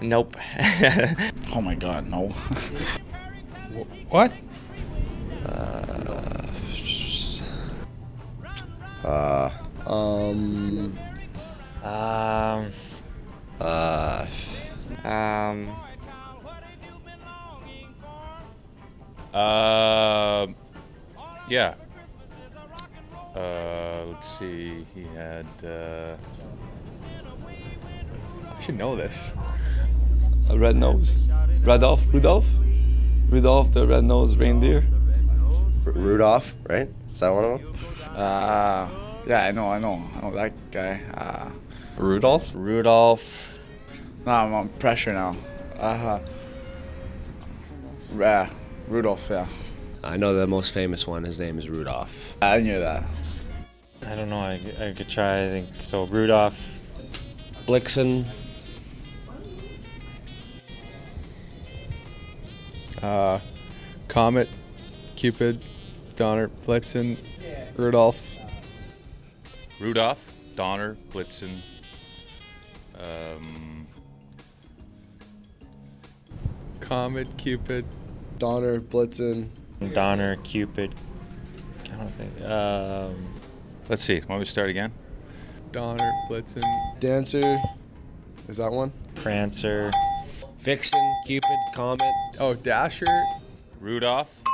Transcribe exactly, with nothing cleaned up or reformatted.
Nope. Oh my God, no. What? Uh, uh, um, um, uh, um, Uh, yeah. Uh, let's see. He had. Uh, I should know this. A red nose. Rudolph. Rudolph. Rudolph the red-nosed reindeer. R Rudolph, right? Is that one of them? Uh, yeah, I know, I know, I know that guy. Uh, Rudolph. Rudolph. no, I'm on pressure now. Uh, yeah, Rudolph, yeah. I know the most famous one. His name is Rudolph. I knew that. I don't know. I, I could try. I think so. Rudolph. Blitzen. Uh, Comet, Cupid, Donner, Blitzen, Rudolph. Rudolph, Donner, Blitzen. Um, Comet, Cupid. Donner, Blitzen. Donner, Cupid. I don't think. Um, let's see. Why don't we start again? Donner, Blitzen. Dancer. Is that one? Prancer. Vixen. Cupid. Comet. Oh, Dasher. Rudolph,